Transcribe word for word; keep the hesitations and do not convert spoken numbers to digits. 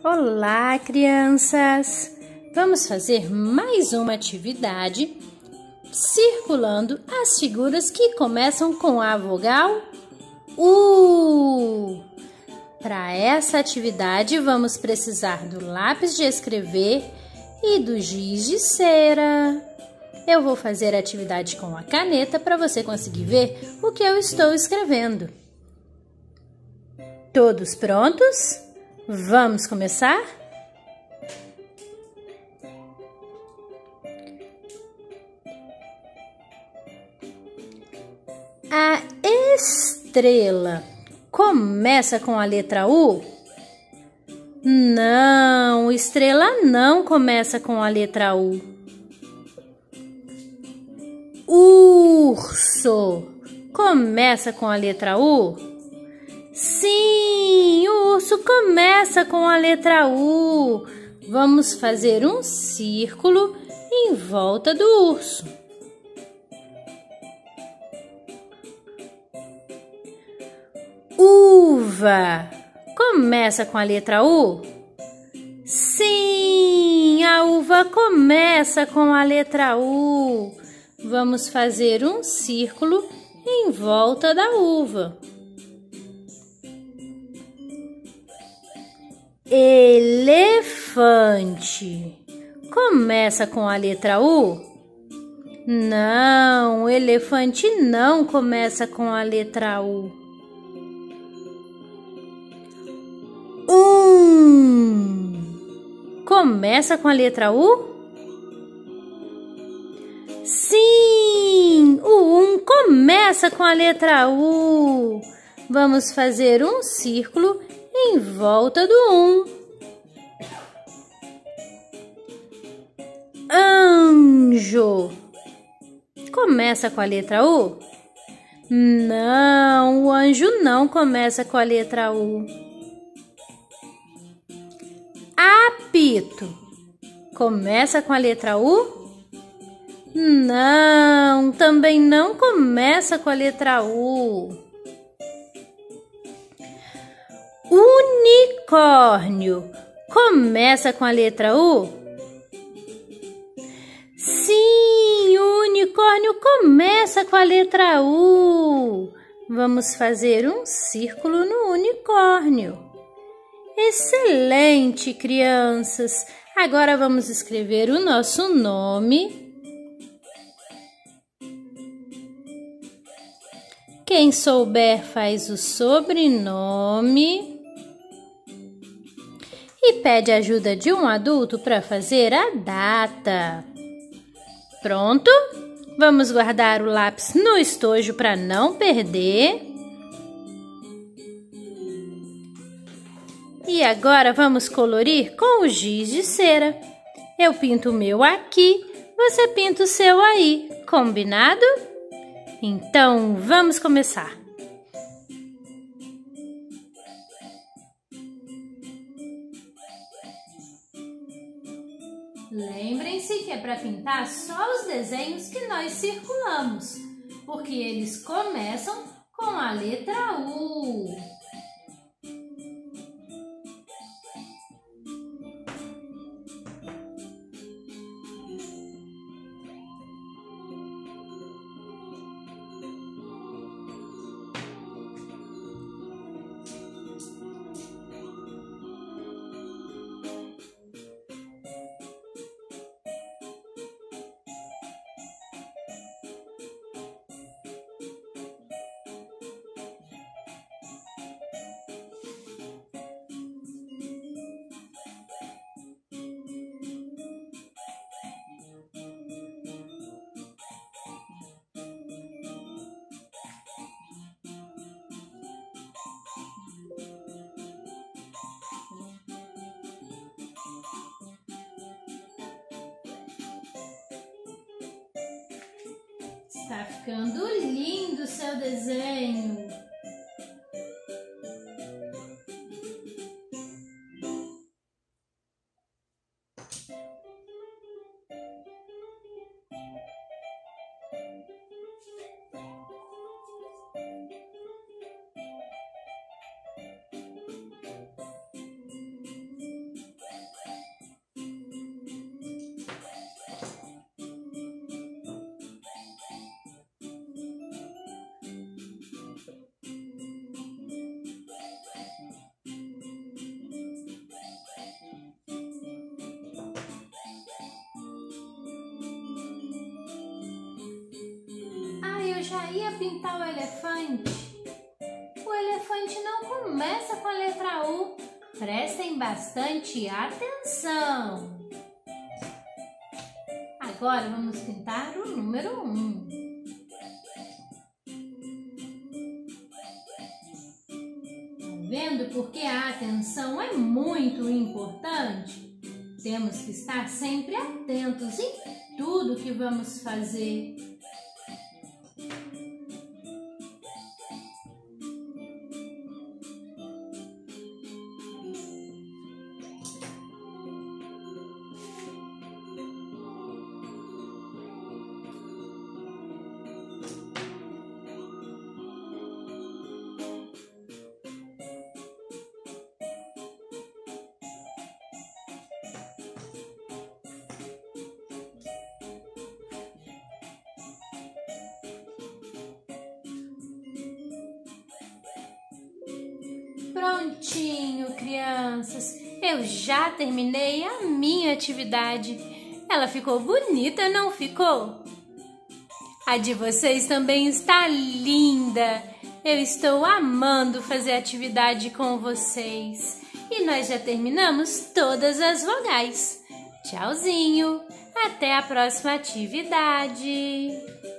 Olá, crianças! Vamos fazer mais uma atividade circulando as figuras que começam com a vogal U. Para essa atividade, vamos precisar do lápis de escrever e do giz de cera. Eu vou fazer a atividade com a caneta para você conseguir ver o que eu estou escrevendo. Todos prontos? Vamos começar? A estrela começa com a letra U? Não, estrela não começa com a letra U. Urso começa com a letra U? Sim, o urso começa com a letra U. Vamos fazer um círculo em volta do urso. Uva começa com a letra U? Sim, a uva começa com a letra U. Vamos fazer um círculo em volta da uva. Elefante começa com a letra U? Não, elefante não começa com a letra U. Um começa com a letra U? Sim, o um começa com a letra U. Vamos fazer um círculo em volta do um. Anjo começa com a letra U? Não, o anjo não começa com a letra U. Apito começa com a letra U? Não, também não começa com a letra U. Unicórnio começa com a letra U? Sim, o unicórnio começa com a letra U. Vamos fazer um círculo no unicórnio. Excelente, crianças! Agora vamos escrever o nosso nome. Quem souber faz o sobrenome. E pede ajuda de um adulto para fazer a data. Pronto? Vamos guardar o lápis no estojo para não perder. E agora vamos colorir com o giz de cera. Eu pinto o meu aqui, você pinta o seu aí. Combinado? Então, vamos começar. Lembrem-se que é para pintar só os desenhos que nós circulamos, porque eles começam com a letra U. Está ficando lindo o seu desenho. já ia pintar o elefante. O elefante não começa com a letra U. Prestem bastante atenção. Agora vamos pintar o número um. Tá vendo porque a atenção é muito importante? Temos que estar sempre atentos em tudo que vamos fazer. Prontinho, crianças! Eu já terminei a minha atividade. Ela ficou bonita, não ficou? A de vocês também está linda. Eu estou amando fazer atividade com vocês. E nós já terminamos todas as vogais. Tchauzinho! Até a próxima atividade!